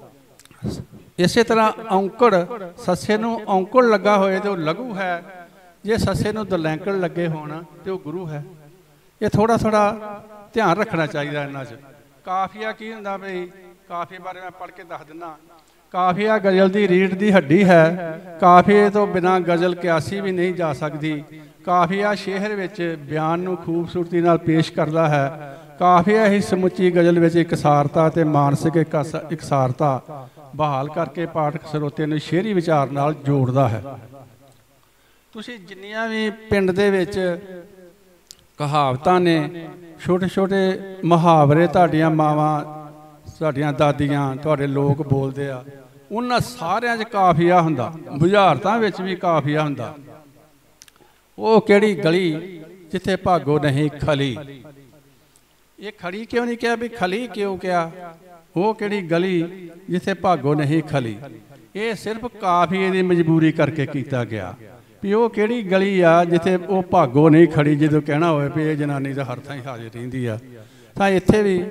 ਇਸੇ ਤਰ੍ਹਾਂ ਔਂਕੜ, ਸੱਸੇ ਨੂੰ ਔਂਕੜ ਲੱਗਾ ਹੋਏ ਤੇ ਉਹ ਲਘੂ ਹੈ। ਜੇ ਸੱਸੇ ਨੂੰ ਦਲੈਂਕੜ ਲੱਗੇ ਹੋਣ ਤੇ ਉਹ ਗੁਰੂ ਹੈ। ਇਹ ਥੋੜਾ ਥੋੜਾ ਧਿਆਨ ਰੱਖਣਾ ਚਾਹੀਦਾ ਇਹਨਾਂ 'ਚ। ਕਾਫੀਆ ਕੀ ਹੁੰਦਾ? ਬਈ ਕਾਫੀਏ ਬਾਰੇ ਮੈਂ ਪੜ੍ਹ ਕੇ ਦੱਸ ਦਿੰਦਾ। ਕਾਫੀਆ ਗਜ਼ਲ ਦੀ ਰੀੜ ਦੀ ਹੱਡੀ ਹੈ। ਕਾਫੀਏ ਤੋਂ ਬਿਨਾਂ ਗਜ਼ਲ ਕਿਆਸੀ ਵੀ ਨਹੀਂ ਜਾ ਸਕਦੀ। ਕਾਫੀਆ ਸ਼ੇਹਰ ਵਿੱਚ ਬਿਆਨ ਨੂੰ ਖੂਬਸੂਰਤੀ ਨਾਲ ਪੇਸ਼ ਕਰਦਾ ਹੈ। ਕਾਫੀਆ ਹੀ ਸਮੁੱਚੀ ਗਜ਼ਲ ਵਿੱਚ ਇਕਸਾਰਤਾ ਅਤੇ ਮਾਨਸਿਕ ਇਕਸਾਰਤਾ ਬਹਾਲ ਕਰਕੇ ਪਾਠਕ ਸਰੋਤੇ ਨੂੰ ਸ਼ੇਅਰੀ ਵਿਚਾਰ ਨਾਲ ਜੋੜਦਾ ਹੈ। ਤੁਸੀਂ ਜਿੰਨੀਆਂ ਵੀ ਪਿੰਡ ਦੇ ਵਿੱਚ ਕਹਾਵਤਾਂ ਨੇ, ਛੋਟੇ ਛੋਟੇ ਮੁਹਾਵਰੇ ਤੁਹਾਡੀਆਂ ਮਾਵਾਂ, ਤੁਹਾਡੀਆਂ ਦਾਦੀਆਂ, ਤੁਹਾਡੇ ਲੋਕ ਬੋਲਦੇ ਆ, ਉਹਨਾਂ ਸਾਰਿਆਂ 'ਚ ਕਾਫੀਆ ਹੁੰਦਾ। ਬੁਝਾਰਤਾਂ ਵਿੱਚ ਵੀ ਕਾਫੀਆ ਹੁੰਦਾ। ਉਹ ਕਿਹੜੀ ਗਲੀ ਜਿੱਥੇ ਭਾਗੋ ਨਹੀਂ ਖਲੀ। ਇਹ ਖੜੀ ਕਿਉਂ ਨਹੀਂ ਕਿਹਾ? ਵੀ ਖਲੀ ਕਿਉਂ ਕਿਹਾ? ਉਹ ਕਿਹੜੀ ਗਲੀ ਜਿੱਥੇ ਭਾਗੋ ਨਹੀਂ ਖਲੀ। ਇਹ ਸਿਰਫ ਕਾਫੀਏ ਦੀ ਮਜਬੂਰੀ ਕਰਕੇ ਕੀਤਾ ਗਿਆ ਵੀ ਉਹ ਕਿਹੜੀ ਗਲੀ ਆ ਜਿੱਥੇ ਉਹ ਭਾਗੋ ਨਹੀਂ ਖੜੀ। ਜਦੋਂ ਕਹਿਣਾ ਹੋਵੇ ਵੀ ਇਹ ਜਨਾਨੀ ਤਾਂ ਹਰ ਥਾਂ ਹੀ ਹਾਜ਼ਰ ਰਹਿੰਦੀ ਆ। ਤਾਂ ਇੱਥੇ ਵੀ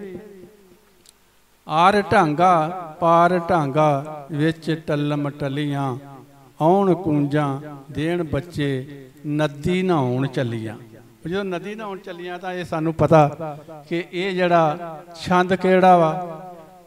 ਆਰ ਢਾਂਗਾ ਪਾਰ ਢਾਂਗਾ ਵਿੱਚ ਟੱਲਮ ਟੱਲੀਆਂ, ਆਉਣ ਕੂੰਜਾਂ ਦੇਣ ਬੱਚੇ ਨਦੀ ਨਹਾਉਣ ਚੱਲੀਆਂ। ਜਦੋਂ ਨਦੀ ਨਹਾਉਣ ਚੱਲੀਆਂ ਤਾਂ ਇਹ ਸਾਨੂੰ ਪਤਾ ਕਿ ਇਹ ਜਿਹੜਾ ਛੰਦ ਕਿਹੜਾ ਵਾ।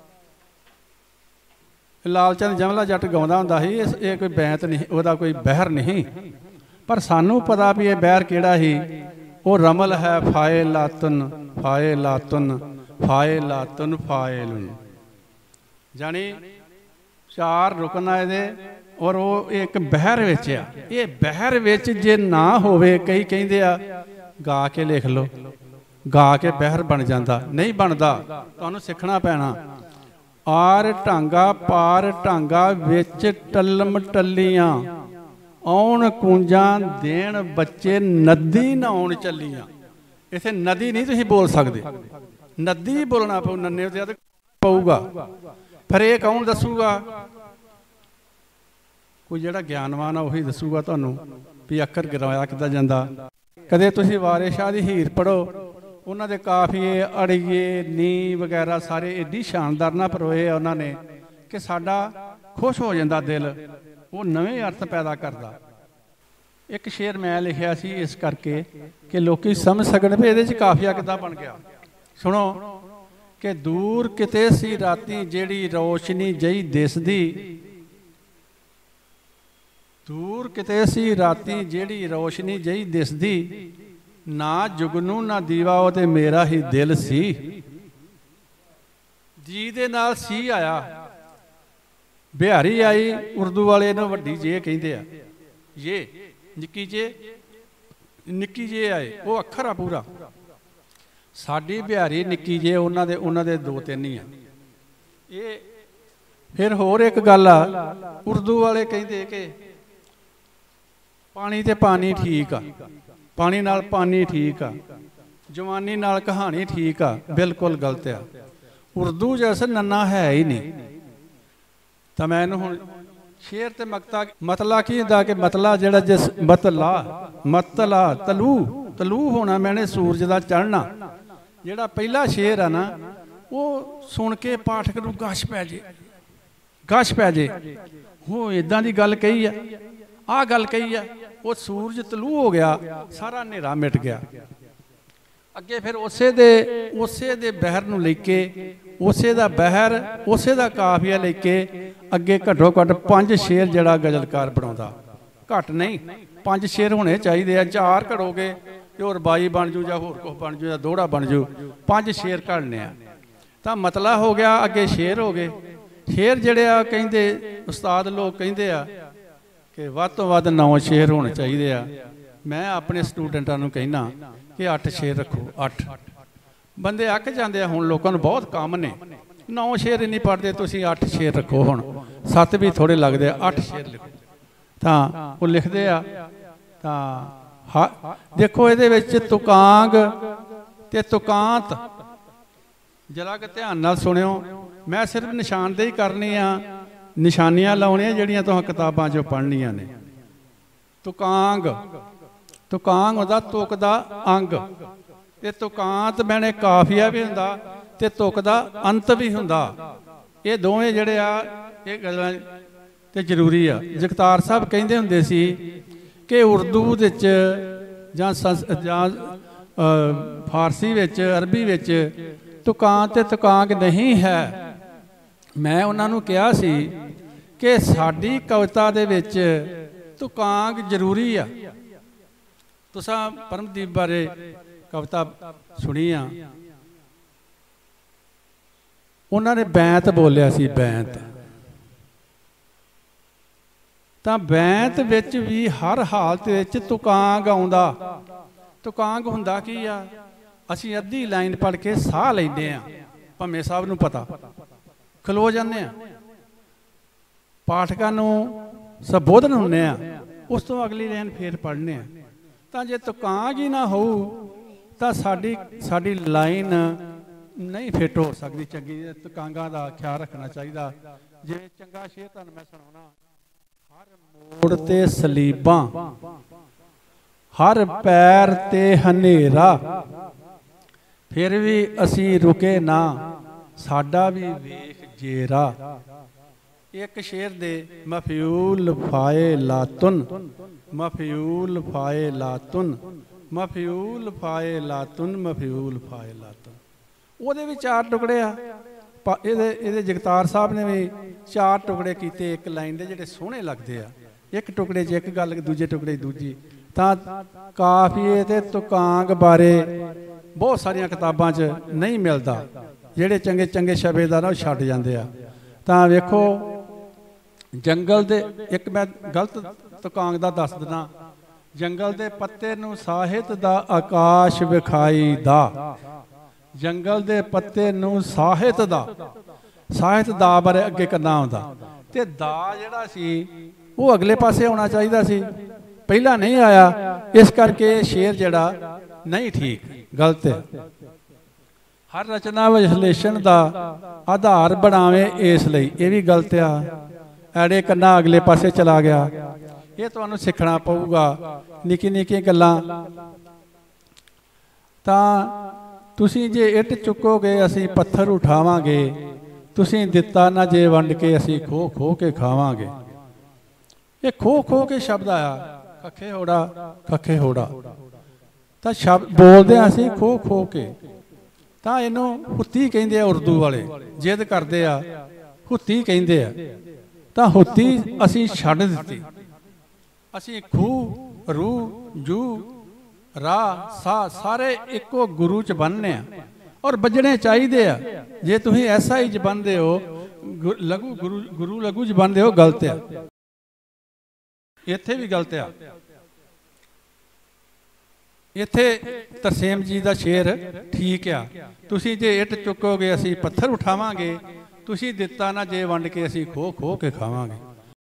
ਲਾਲ ਚੰਦ ਜਮਲਾ ਜੱਟ ਗਾਉਂਦਾ ਹੁੰਦਾ ਸੀ। ਇਹ ਕੋਈ ਬੈਂਤ ਨਹੀਂ, ਉਹਦਾ ਕੋਈ ਬਹਿਰ ਨਹੀਂ। ਪਰ ਸਾਨੂੰ ਪਤਾ ਵੀ ਇਹ ਬਹਿਰ ਕਿਹੜਾ ਸੀ। ਉਹ ਰਮਲ ਹੈ ਫਾਏ ਲਾਤਨ ਫਾਏ ਲਾਤਨ ਫਾਏ ਲਾਤਨ ਫਾਇਲ। ਜਾਣੀ ਚਾਰ ਰੁਕਨ ਆ ਇਹਦੇ ਔਰ ਉਹ ਇੱਕ ਬਹਿਰ ਵਿੱਚ ਆ। ਇਹ ਬਹਿਰ ਵਿੱਚ ਜੇ ਨਾ ਹੋਵੇ, ਕਈ ਕਹਿੰਦੇ ਆ ਗਾ ਕੇ ਲਿਖ ਲਓ, ਗਾ ਕੇ ਬਹਿਰ ਬਣ ਜਾਂਦਾ। ਨਹੀਂ ਬਣਦਾ, ਤੁਹਾਨੂੰ ਸਿੱਖਣਾ ਪੈਣਾ। ਆਰ ਢਾਂਗਾ ਪਾਰ ਢਾਂਗਾ ਵਿੱਚ ਟੱਲਮ ਟੱਲੀਆਂ, ਆਉਣ ਕੂੰਜਾਂ ਦੇਣ ਬੱਚੇ ਨਦੀ ਨਹਾਉਣ ਚੱਲੀਆਂ। ਇੱਥੇ ਨਦੀ ਨਹੀਂ ਤੁਸੀਂ ਬੋਲ ਸਕਦੇ, ਨਦੀ ਬੋਲਣਾ ਪਊ। ਨੰਨੇ ਤੇ ਪਊਗਾ। ਫਿਰ ਇਹ ਕੌਣ ਦੱਸੂਗਾ? ਕੋਈ ਜਿਹੜਾ ਗਿਆਨਵਾਨ ਆ ਉਹੀ ਦੱਸੂਗਾ ਤੁਹਾਨੂੰ ਵੀ ਅੱਖਰ ਗਿਰਾਇਆ ਕਿੱਦਾਂ ਜਾਂਦਾ। ਕਦੇ ਤੁਸੀਂ ਵਾਰਿਸ ਸ਼ਾਹ ਦੀ ਹੀਰ ਪੜ੍ਹੋ, ਉਹਨਾਂ ਦੇ ਕਾਫੀਏ, ਅੜੀਏ, ਨੀ ਵਗੈਰਾ ਸਾਰੇ ਏਡੀ ਸ਼ਾਨਦਾਰ ਨਾ ਪਰੋਏ ਆ ਉਹਨਾਂ ਨੇ ਕਿ ਸਾਡਾ ਖੁਸ਼ ਹੋ ਜਾਂਦਾ ਦਿਲ। ਉਹ ਨਵੇਂ ਅਰਥ ਪੈਦਾ ਕਰਦਾ। ਇੱਕ ਸ਼ੇਰ ਮੈਂ ਲਿਖਿਆ ਸੀ ਇਸ ਕਰਕੇ ਕਿ ਲੋਕੀ ਸਮਝ ਸਕਣ ਵੀ ਇਹਦੇ 'ਚ ਕਾਫੀਆ ਕਿੱਦਾਂ ਬਣ ਗਿਆ। ਸੁਣੋ ਕਿ ਦੂਰ ਕਿਤੇ ਸੀ ਰਾਤੀ ਜਿਹੜੀ ਰੋਸ਼ਨੀ ਜਈ ਦਿਸਦੀ, ਦੂਰ ਕਿਤੇ ਸੀ ਰਾਤੀ ਜਿਹੜੀ ਰੋਸ਼ਨੀ ਜਈ ਦਿਸਦੀ, ਨਾ ਜੁਗਨੂ ਨਾ ਦੀਵਾ ਉਹ ਤੇ ਮੇਰਾ ਹੀ ਦਿਲ ਸੀ। ਜੀ ਦੇ ਨਾਲ ਸੀ ਆਇਆ, ਬਿਹਾਰੀ आई, उर्दू वाले इन्हूं वड्डी जे कहंदे आ, ये निक्की जे निक्की जे आए, वो अखर आ पूरा। साडी बिहारी निक्की जे, उन्हां दे उन्हां दे दो तीन ही आ। ये फिर होर एक गल आ, उर्दू वाले कहंदे कि पानी ते पानी ठीक आ, पानी नाल पानी ठीक आ, जवानी नाल कहानी ठीक आ, बिल्कुल गलत आ। उर्दू जैसे नन्ना है ही नहीं। तो मैं हुण शेर ते मकता मतला की हुंदा कि मतला जिहड़ा जिस मतला मतला तलू तलू होना मैंने सूरज दा चढ़ना, जिहड़ा पहला शेर आ ना वो सुन के पाठक नूं गश पै जे गश पै जे हो इदां दी गल कही आ, आ गल कही आ, वो सूरज तलू हो गया, सारा नेरा मिट गया। अगे फिर उसे दे उसे दे बहर नूं लेके उसे दा बहर उसे दा काफिया लेके अगे घट्टो घट्ट पंज शेर जड़ा गजलकार बनाउंदा, घट नहीं पंज शेर होने चाहिए आ। चार घड़ोगे तो होर बाई बन जू या होर कुछ बन जू या दोहड़ा बन जू, पंज शेर घड़ने आ तां मतला हो गया, अगे शेर हो गए। शेर जड़े आ कहिंदे उस्ताद लोग कहिंदे आ कि वध तो वध नौ शेर होने चाहिए आ। मैं अपने स्टूडेंटां नूं कहना कि अठ शेर रखो, अठ बंदे अक जाते हैं। हुण लोगों बहुत कम ने, नौ शेर ही नहीं पढ़ते, तुसीं अठ शेर रखो, हुण सत्त भी थोड़े लगते, अठ शेर लिखो। तां वो लिखते आ तां हा देखो इहदे विच तुकांग ते तुकांत जरा कि ध्यान नाल सुनियो। मैं सिर्फ निशानदेही करनी आ, निशानियां लाउणियां जिहड़ियां तुहां किताबां चों पढ़नियां ने। तुकांग तुकांग होंदा तुक दा अंग, ते तुकांत मैंने काफिया भी हुंदा ते तुक दा अंत भी हुंदा। ये दोवें जिहड़े आ ये गल्लां ते जरूरी आ। जगतार साहब कहिंदे हुंदे सी कि उर्दू विच जां जां फारसी विच अरबी विच तुकांत ते तुकांग नहीं है। मैं उन्हां नूं कहा सी कि साडी कविता दे विच तुकांग जरूरी आ। तुसां परमदीप बारे कविता सुनी आ, उन्होंने बैंत बोलिया सी, बैंत तां बैंत विच भी हर हालत विच तुकांग आउंदा। तुकांग हुंदा की आ, असीं अद्धी लाइन पढ़ के साह लैंदे आ, भम्मे साहब नूं पता, खलो जांदे आ, पाठकां नूं संबोधन हुंदे आ, उस तो अगली लाइन फिर पढ़ने आ। तां जे तुकांग ही ना हो तां साडी साडी लाइन नहीं फिट हो सकती चंगी। तुकांगां दा ख्याल रखना चाहिए। जिवें चंगा शेर तुहानूं मैं सुणाउणा, हर मोड़ ते सलीबां हर पैर ते हनेरा, फिर भी असी रुके ना साडा भी वेख जेरा। एक शेर दे मफयूल फाए लातुन मफयूल फाए लातुन मफयूल फाए लातुन मफयूल फाए लातुन, ਉਹਦੇ भी चार टुकड़े आ। ਇਹਦੇ ਇਹਦੇ जगतार साहब ने भी चार टुकड़े कीते एक लाइन दे ਜਿਹੜੇ सोहणे लगदे आ। एक टुकड़े 'ਚ एक गल, दूजे टुकड़े दूजी। ਤਾਂ ਕਾਫੀਏ ਤੇ ਤੁਕਾਂਗ ਬਾਰੇ ਬਹੁਤ ਸਾਰੀਆਂ ਕਿਤਾਬਾਂ 'ਚ ਨਹੀਂ ਮਿਲਦਾ। ਜਿਹੜੇ ਚੰਗੇ ਚੰਗੇ ਸ਼ਬੇਦਾਰ ਉਹ ਛੱਡ ਜਾਂਦੇ ਆ। ਤਾਂ ਵੇਖੋ जंगल दे एक मैं गलत तुकांग दा दस देना, जंगल दे पत्ते नूं साहित दा आकाश विखाई दा, जंगल दे पत्ते नूं साहित दा, साहित दा बारे अगे करना आउंदा ते दा जिहड़ा सी वो अगले पासे होना चाहिए सी, पहला नहीं आया। इस करके शेर जिहड़ा नहीं ठीक, गलत है। हर रचना विश्लेषण दा आधार बनावे इस लई, ये भी गलत आ। ऐड़े कन्ना अगले पासे चला गया। ये तुहानूं सीखना पऊगा। निक्की निक्की गल्लां तां तुसीं जे इट चुकोगे असीं पत्थर उठावांगे, तुसीं दिता ना जे वंड के असीं खो खो के खावांगे। ये खो खो के शब्द आया, कखे होड़ा कखे होड़ा, तां शब्द बोलदे असीं खो खो के। तां इहनूं हुत्ती कहिंदे आ, उर्दू वाले जिद करदे आ, हुत्ती कहिंदे आ। ਤਾਂ ਹੁੱਤੀ ਅਸੀਂ ਛੱਡ ਦਿੱਤੀ। ਅਸੀਂ ਖੂਹ ਰੂ ਜੂ ਰਾ ਸਾ ਸਾਰੇ ਇੱਕੋ ਗੁਰੂ 'ਚ ਬੰਨ੍ਹਨੇ ਆ। और बजने चाहिए आ। जे तुम ऐसा ही च बनते हो लघु गुरु गुरु लघु च बनते हो गलत है, इत्थे भी गलत है। इत्थे तरसेम जी का शेर ठीक आ, तुसी जे इट चुकोगे असी पत्थर उठावांगे, तुसी दिता ना जे वंड के असी खो खो के खावांगे।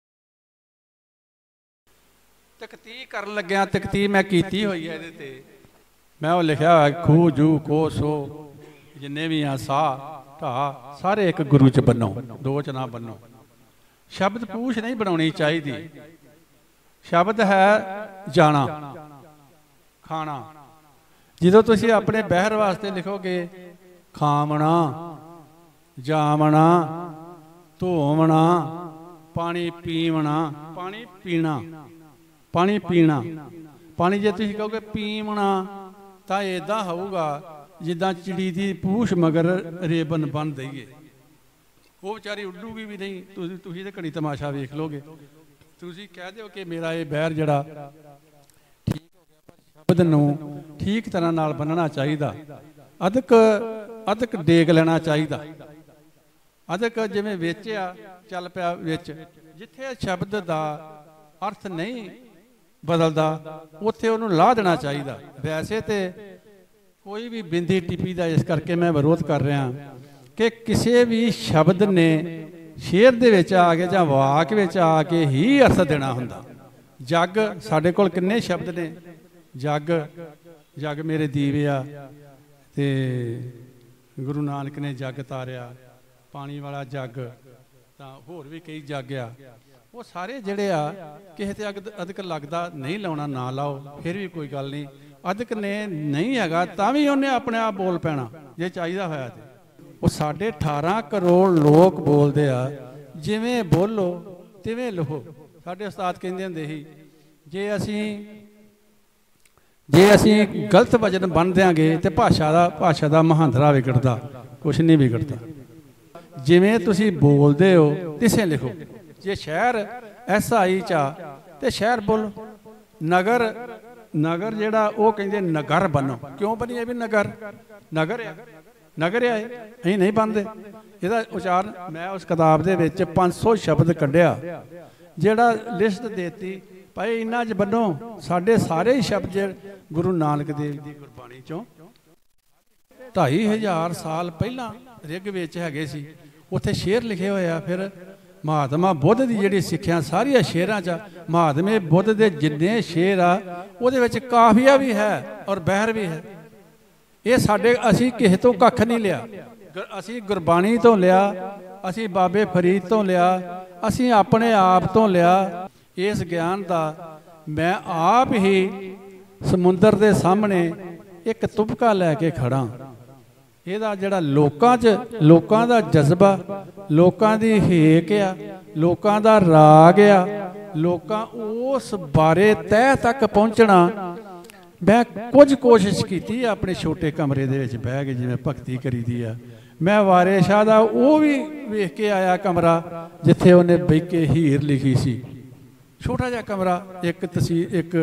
तकती कर लग्या, तकती मैं कीती हुई है इहदे ते, मैं वो लिखा खूह जू को सो जिन्ने भी आ सा ढा सारे एक गुरु च बनो, दो च ना बनो। शब्द पूछ नहीं बनानी चाहिए, शब्द है जाना खाना। जो तुसी अपने बहर वास्ते लिखोगे खावना जावना धोवना पानी पीवना, पानी पीना पानी पीना पानी जे तुसी कहोगे पीवना तो इदा होगा जिदा चिड़ी की पूछ मगर रेबन बन दईए, वो बेचारी उड्डूगी भी नहीं। तुसी तुसी तो घड़ी तमाशा वेख लोगे, तुसी कह दो कि मेरा ये बहर जड़ा ठीक हो गया, पर शब्द नूं ठीक तरह नाल बनना चाहिए, अदक अदक डेग लेना चाहिए। अदक जिवें वेचिया चल पिया विच, जिथे शब्द का अर्थ नहीं बदलता उत्थे उहनूं लाह देना चाहिए। वैसे तो कोई भी बिंदी टिपी का इस करके मैं विरोध कर रहा कि किसी भी शब्द ने शेर दे विच आके जां वाक विच आके ही अर्थ देना हुंदा। जग साडे कोल किन्ने शब्द ने, जग जग मेरे दीविया ते गुरु नानक ने जग तारिया, पानी वाला जग, तां होर भी कई जग आ, वो सारे जिहड़े आ किसे ते अदक लगदा नहीं लाउणा ना लाओ, फिर भी कोई गल नहीं। अदक ने नहीं हैगा तां भी उन्हें अपने आप बोल पैना जे चाहिदा होया ते। वो साढ़े अठारह करोड़ लोग बोलते आ, जिवें बोलो तिवें लिखो। साढ़े उस्ताद कहंदे हुंदे ही जे असी जे असी गलत वजन बन देंगे तो भाषा का भाषा का महांदरा विगड़ता, कुछ नहीं बिगड़ता। जिवें तुसी बोलते हो तिसें लिखो। जे शहर ऐसा आई चा तो शहर बोलो, नगर नगर जिहड़ा वो कहंदे नगर बनो, क्यों बनीए भी नगर नगर है नगर है अं नहीं बनते। इसका उच्चारण मैं उस किताब दे विच पाँच सौ शब्द कढ़िया, जिहड़ा लिस्ट देती भाई इन्हां च बनो। साढ़े सारे ही शब्द गुरु नानक देव की गुरबाणी चों ढाई हज़ार साल पहला रिग विच हैगे सी, उत्थे शेर लिखे होए आ। फिर महात्मा बुद्ध की जिहड़ी सिक्ख्या सारिया शेरां च, महात्मे बुद्ध के जिन्ने शेर आ उहदे विच काफिया भी है और बहर भी है। ये साडे असी किसे तो कख नहीं लिया, असी गुरबाणी तो लिया, असी बाबे फरीद तो लिया, असी अपने आप तो लिया। इस ज्ञान का मैं आप ही समुंदर के सामने एक तुबका लैके खड़ा। ਇਹਦਾ ਜਿਹੜਾ ਲੋਕਾਂ 'ਚ ਲੋਕਾਂ ਦਾ ਜਜ਼ਬਾ, ਲੋਕਾਂ ਦੀ ਹੇਕ ਆ, ਲੋਕਾਂ ਦਾ ਰਾਗ ਆ, ਲੋਕਾਂ ਉਸ ਬਾਰੇ ਤਹਿ ਤੱਕ ਪਹੁੰਚਣਾ। ਮੈਂ ਕੁਝ ਕੋਸ਼ਿਸ਼ ਕੀਤੀ ਆਪਣੇ ਛੋਟੇ ਕਮਰੇ ਦੇ ਵਿੱਚ ਬਹਿ ਕੇ, ਜਿਵੇਂ ਭਗਤੀ ਕਰੀਦੀ ਆ। ਮੈਂ ਵਾਰੇ ਸ਼ਾਹ ਦਾ ਉਹ ਵੀ ਵੇਖ ਕੇ ਆਇਆ ਕਮਰਾ ਜਿੱਥੇ ਉਹਨੇ ਬਹਿ ਕੇ ਹੀਰ ਲਿਖੀ ਸੀ। ਛੋਟਾ ਜਿਹਾ ਕਮਰਾ, ਇੱਕ ਤਸਵੀਰ, ਇੱਕ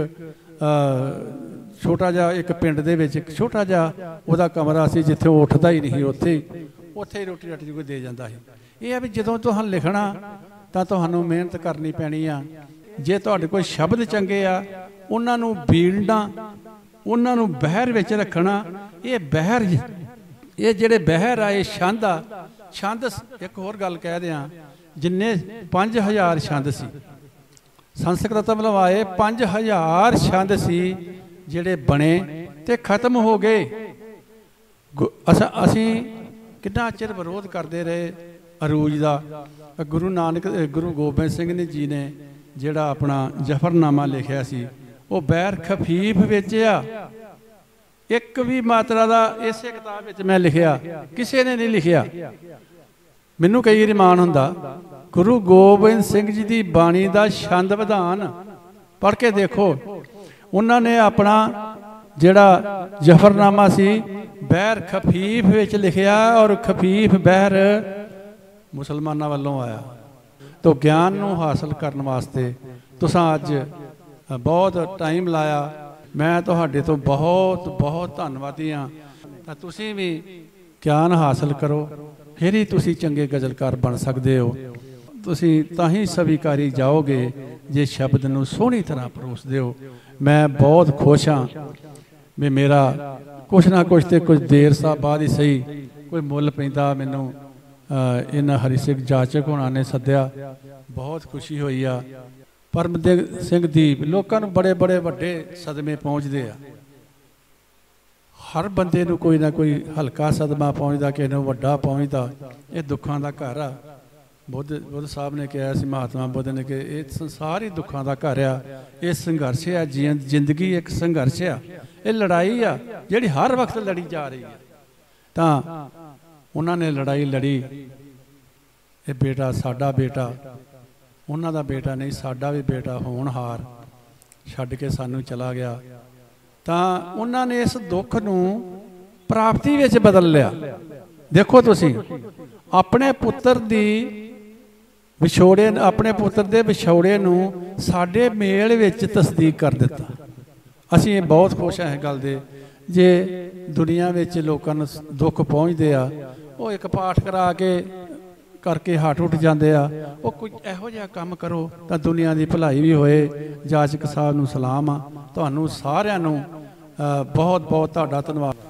छोटा जा एक पिंड दे विच एक छोटा जा उहदा कमरा सी, जिथे उठदा ही नहीं उत्थे उत्थे ही रोटी राटी कोई दे जांदा सी। ये है भी जदों तुहां लिखना तां तुहानूं मेहनत करनी पैनी आ। जे तुहाडे कोई शब्द चंगे आ उन्हां नूं बीड़ना, उन्हां नूं बहर विच रखना। ये बहर ये जिहड़े बहर आ ये छंद आ। छंद एक होर गल कह दियां, जिन्ने पांच हज़ार छंद सी संस्कृत लवाए, पांच हज़ार छंद सी जिहड़े बने ते खत्म हो गए। अस असी कितना चिर विरोध करते रहे अरूज का। गुरु नानक गुरु गोबिंद सिंह ने जी ने जिहड़ा अपना जफरनामा लिखिया सी, वो बैर खफीफ विच आ। एक भी मात्रा का इसे किताब विच मैं लिखिया, किसी ने नहीं लिखिया। मैनू कई वारी मान हुंदा, गुरु गोबिंद सिंह जी की बाणी का छंद विधान पढ़ के देखो। उन्होंने अपना जिहड़ा जफरनामा सी बहर खफीफ विच लिखिया, और खफीफ बहर मुसलमानों वालों आया। तो ज्ञान नूं हासिल करने वास्ते तुसां अज बहुत टाइम लाया। मैं तुहाडे तो बहुत बहुत धन्नवादी हाँ। तां तुसीं भी ਗਿਆਨ ਹਾਸਲ ਕਰੋ, ਫਿਰ ਹੀ ਤੁਸੀਂ ਚੰਗੇ ਗਜ਼ਲਕਾਰ ਬਣ ਸਕਦੇ ਹੋ। ਤੁਸੀਂ ਤਾਂ ਹੀ ਸਵੀਕਾਰੀ ਜਾਓਗੇ ਜੇ ਸ਼ਬਦ ਨੂੰ ਸੋਹਣੀ ਤਰ੍ਹਾਂ ਪਰੋਸਦੇ ਹੋ। ਮੈਂ ਬਹੁਤ ਖੁਸ਼ ਹਾਂ ਵੀ ਮੇਰਾ ਕੁਛ ਨਾ ਕੁਛ ਤੇ ਕੁਝ ਦੇਰ ਸਾ ਬਾਅਦ ਹੀ ਸਹੀ ਕੋਈ ਮੁੱਲ ਪੈਂਦਾ ਮੈਨੂੰ ਇਹਨਾਂ ਹਰੀ ਸਿੰਘ ਜਾਚਕ ਹੋਣਾ ਨੇ ਸੱਦਿਆ। ਬਹੁਤ ਖੁਸ਼ੀ ਹੋਈ ਆ। ਪਰਮਦੇਵ ਸਿੰਘ ਦੀ ਲੋਕਾਂ ਨੂੰ ਬੜੇ ਬੜੇ ਵੱਡੇ ਸਦਮੇ ਪਹੁੰਚਦੇ ਆ। ਹਰ ਬੰਦੇ ਨੂੰ ਕੋਈ ਨਾ ਕੋਈ ਹਲਕਾ ਸਦਮਾ ਪਹੁੰਚਦਾ, ਕਿਸੇ ਨੂੰ ਵੱਡਾ ਪਹੁੰਚਦਾ। ਇਹ ਦੁੱਖਾਂ ਦਾ ਘਰ ਆ। ਬੁੱਧ ਬੁੱਧ ਸਾਹਿਬ ਨੇ ਕਿਹਾ ਸੀ, ਮਹਾਤਮਾ ਬੁੱਧ ਨੇ ਕਿ ਇਹ ਸੰਸਾਰ ਹੀ ਦੁੱਖਾਂ ਦਾ ਘਰ ਆ। ਇਹ ਸੰਘਰਸ਼ ਆ, ਜੀ ਜ਼ਿੰਦਗੀ ਇੱਕ ਸੰਘਰਸ਼ ਆ, ਇਹ ਲੜਾਈ ਆ ਜਿਹੜੀ ਹਰ ਵਕਤ ਲੜੀ ਜਾ ਰਹੀ ਹੈ। ਤਾਂ ਉਹਨਾਂ ਨੇ ਲੜਾਈ ਲੜੀ। ਇਹ ਬੇਟਾ ਸਾਡਾ ਬੇਟਾ, ਉਹਨਾਂ ਦਾ ਬੇਟਾ ਨਹੀਂ, ਸਾਡਾ ਵੀ ਬੇਟਾ ਹੋਣਹਾਰ ਛੱਡ ਕੇ ਸਾਨੂੰ ਚਲਾ ਗਿਆ। ਤਾਂ ਉਹਨਾਂ ਨੇ ਇਸ ਦੁੱਖ ਨੂੰ ਪ੍ਰਾਪਤੀ ਵਿੱਚ ਬਦਲ ਲਿਆ। ਦੇਖੋ ਤੁਸੀਂ, ਆਪਣੇ ਪੁੱਤਰ ਦੀ ਵਿਛੋੜੇ, ਆਪਣੇ ਪੁੱਤਰ ਦੇ ਵਿਛੋੜੇ ਨੂੰ ਸਾਡੇ ਮੇਲ ਵਿੱਚ ਤਸਦੀਕ ਕਰ ਦਿੱਤਾ। ਅਸੀਂ ਬਹੁਤ ਖੁਸ਼ ਹਾਂ ਇਸ ਗੱਲ ਦੇ। ਜੇ ਦੁਨੀਆ ਵਿੱਚ ਲੋਕਾਂ ਨੂੰ ਦੁੱਖ ਪਹੁੰਚਦੇ ਆ, ਉਹ ਇੱਕ ਪਾਠ ਕਰਾ ਕੇ ਕਰਕੇ ਹੱਟ ਉੱਠ ਜਾਂਦੇ ਆ। ਉਹ ਕੋਈ ਇਹੋ ਜਿਹਾ ਕੰਮ ਕਰੋ ਤਾਂ ਦੁਨੀਆ ਦੀ ਭਲਾਈ ਵੀ ਹੋਏ। ਜਾਚਕ ਸਾਹਿਬ ਨੂੰ ਸਲਾਮ ਆ। ਤੁਹਾਨੂੰ ਸਾਰਿਆਂ ਨੂੰ ਬਹੁਤ ਬਹੁਤ ਤੁਹਾਡਾ ਧੰਨਵਾਦ।